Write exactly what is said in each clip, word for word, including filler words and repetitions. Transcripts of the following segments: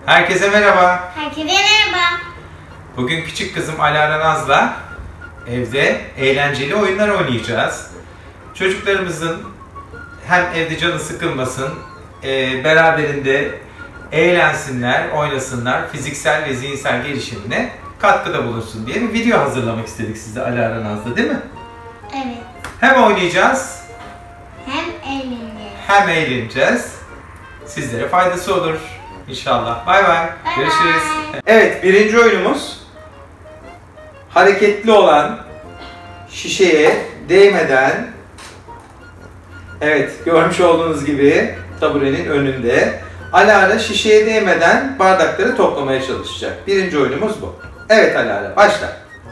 Herkese merhaba. Herkese merhaba. Bugün küçük kızım Alara Naz'la evde eğlenceli oyunlar oynayacağız. Çocuklarımızın hem evde canı sıkılmasın, e, beraberinde eğlensinler, oynasınlar, fiziksel ve zihinsel gelişimine katkıda bulunsun diye bir video hazırlamak istedik size Alara Naz'la, değil mi? Evet. Hem oynayacağız, Hem eğleneceğiz. hem eğleneceğiz. Sizlere faydası olur İnşallah. Bay bay. Görüşürüz. Bye. Evet, birinci oyunumuz hareketli olan, şişeye değmeden, evet görmüş olduğunuz gibi taburenin önünde Alara şişeye değmeden bardakları toplamaya çalışacak. Birinci oyunumuz bu. Evet Alara, başla.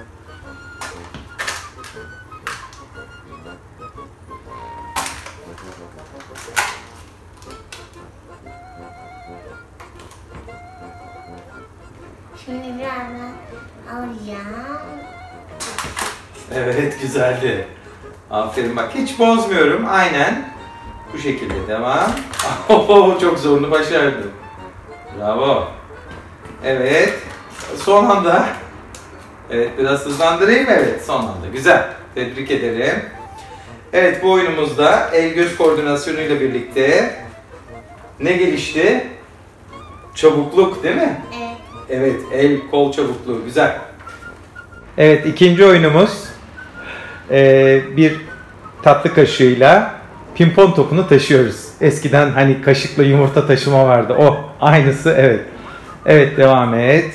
Şimdi birazdan alacağım. Evet, güzeldi. Aferin, bak hiç bozmuyorum. Aynen bu şekilde devam. Oh, çok zorunu başardın. Bravo. Evet. Son anda. Evet, biraz hızlandırayım. Evet, son anda. Güzel. Tebrik ederim. Evet, bu oyunumuzda el göz koordinasyonuyla birlikte ne gelişti? Çabukluk, değil mi? Evet. Evet, el kol çabukluğu. Güzel. Evet, ikinci oyunumuz ee, bir tatlı kaşığıyla pimpon topunu taşıyoruz. Eskiden hani kaşıkla yumurta taşıma vardı. O aynısı, evet. Evet, devam et.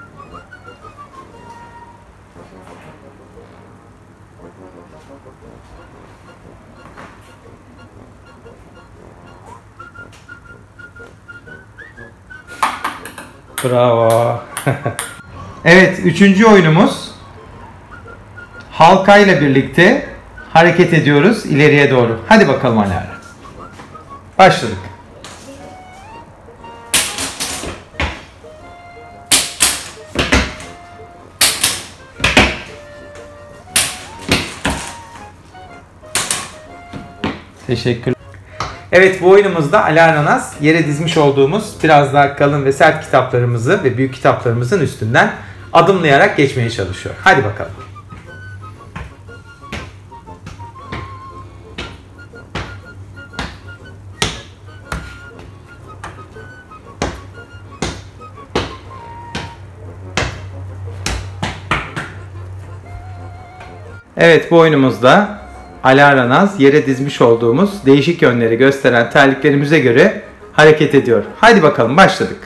Bravo. Evet, üçüncü oyunumuz halkayla birlikte hareket ediyoruz ileriye doğru. Hadi bakalım Alara. Başladık. Teşekkür. Evet, bu oyunumuzda Alara Naz yere dizmiş olduğumuz biraz daha kalın ve sert kitaplarımızı ve büyük kitaplarımızın üstünden adımlayarak geçmeye çalışıyor. Hadi bakalım. Evet, bu oyunumuzda Alara Naz yere dizmiş olduğumuz değişik yönleri gösteren terliklerimize göre hareket ediyor. Hadi bakalım, başladık.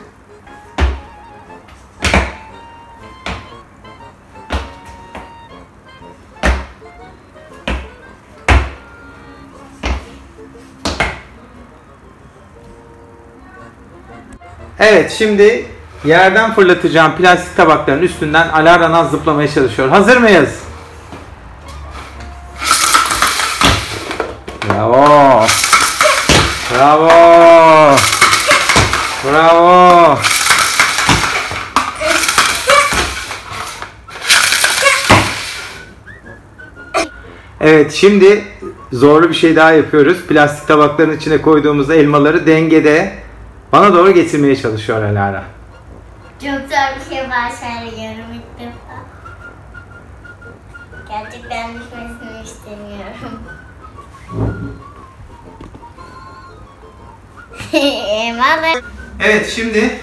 Evet, şimdi yerden fırlatacağım plastik tabakların üstünden Alara Naz zıplamaya çalışıyor. Hazır mıyız? Bravo. Bravo. Bravo. Evet, şimdi zorlu bir şey daha yapıyoruz. Plastik tabakların içine koyduğumuz elmaları dengede bana doğru getirmeye çalışıyor Alara. Çok zor bir şey başarıyorum ilk defa. Gerçekten düşmesini istemiyorum. Eyvallah. Evet, şimdi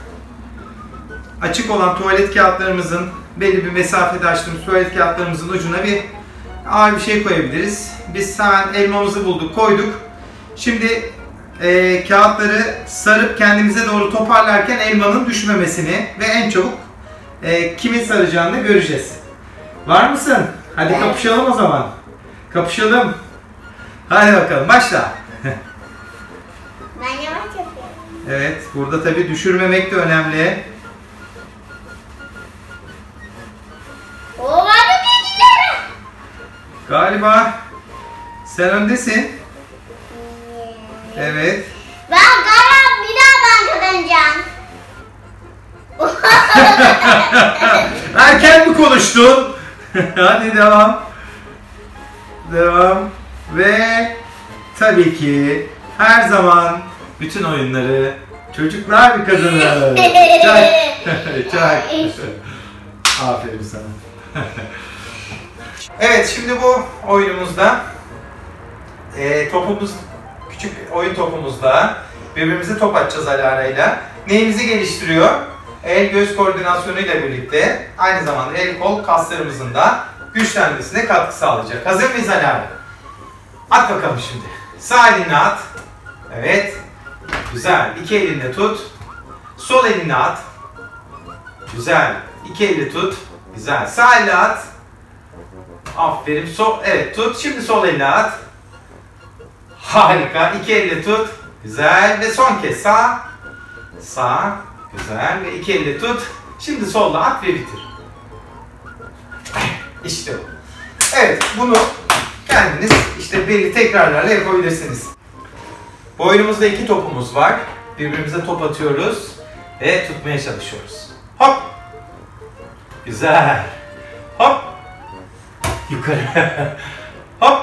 açık olan tuvalet kağıtlarımızın belli bir mesafede açtığımız tuvalet kağıtlarımızın ucuna bir ağır bir şey koyabiliriz. Biz hemen elmamızı bulduk, koyduk. Şimdi e, kağıtları sarıp kendimize doğru toparlarken elmanın düşmemesini ve en çabuk e, kimin saracağını göreceğiz. Var mısın? Hadi evet. Kapışalım o zaman. Kapışalım. Hadi bakalım, başla. Ben yavaş yapıyorum. Evet, burada tabii düşürmemek de önemli. Oo, hadi gidiyorum. Galiba sen öndesin. Evet. Ben galiba bir daha ben kazanacağım. Erken mi konuştun? Hadi devam. Devam. Ve tabii ki her zaman bütün oyunları Çocuklar bir kazanır. Çak. Çak. Aferin sana. Evet, şimdi bu oyunumuzda e, topumuz, küçük oyun topumuzda birbirimize top atacağız Alara'yla. Neyimizi geliştiriyor? El göz koordinasyonu ile birlikte aynı zamanda el kol kaslarımızın da güçlenmesine katkı sağlayacak. Hazır mıyız Alara? At bakalım şimdi. Sağ elini at. Evet. Güzel. İki elinde tut. Sol elini at. Güzel. İki eli tut. Güzel. Sağ elini at. Aferin. Sol, evet tut. Şimdi sol elini at. Harika. İki elle tut. Güzel. Ve son kez sağ. Sağ. Güzel. Ve iki elle tut. Şimdi solla at ve bitir. İşte bu. Evet. Bunu kendiniz işte belli tekrarlarla yapabilirsiniz. Bu oyunumuzda iki topumuz var. Birbirimize top atıyoruz ve tutmaya çalışıyoruz. Hop. Güzel. Hop. Yukarı. Hop.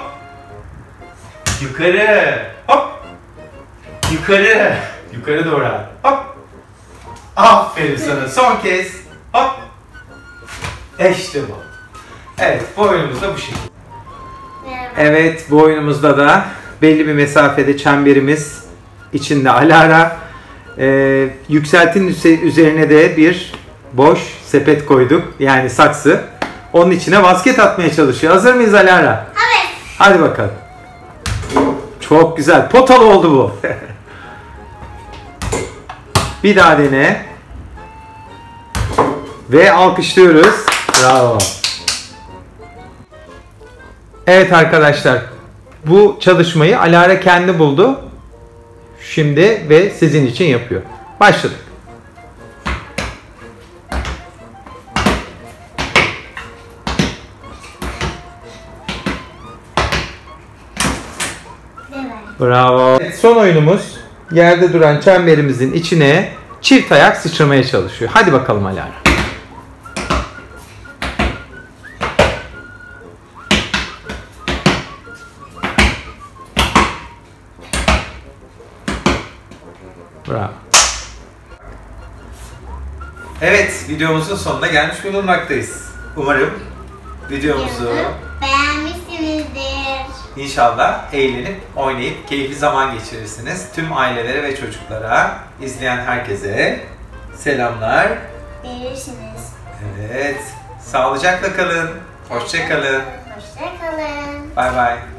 Yukarı. Hop. Yukarı. Yukarı doğru. Hop. Aferin sana. Son kez. Hop. İşte bu. Evet, bu oyunumuz da bu şekilde. Evet, bu oyunumuzda da belli bir mesafede çemberimiz içinde Alara. Ee, yükseltinin üzerine de bir boş sepet koyduk. Yani saksı. Onun içine basket atmaya çalışıyor. Hazır mıyız Alara? Evet. Hadi bakalım. Çok güzel. Potalı oldu bu. Bir daha dene. Ve alkışlıyoruz. Bravo. Evet arkadaşlar. Bu çalışmayı Alara kendi buldu. Şimdi ve sizin için yapıyor. Başladık. Bravo. Evet, son oyunumuz yerde duran çemberimizin içine çift ayak sıçramaya çalışıyor. Hadi bakalım Alara. Bravo. Evet, videomuzun sonuna gelmiş bulunmaktayız. Umarım videomuzu beğenmişsinizdir. İnşallah eğlenip, oynayıp, keyifli zaman geçirirsiniz. Tüm ailelere ve çocuklara, izleyen herkese selamlar. Verirsiniz. Evet, sağlıcakla kalın. Hoşça kalın. Hoşça kalın. Bay bay.